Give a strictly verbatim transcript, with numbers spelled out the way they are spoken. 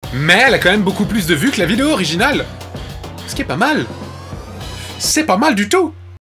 Mais elle a quand même beaucoup plus de vues que la vidéo originale. Ce qui est pas mal. C'est pas mal du tout.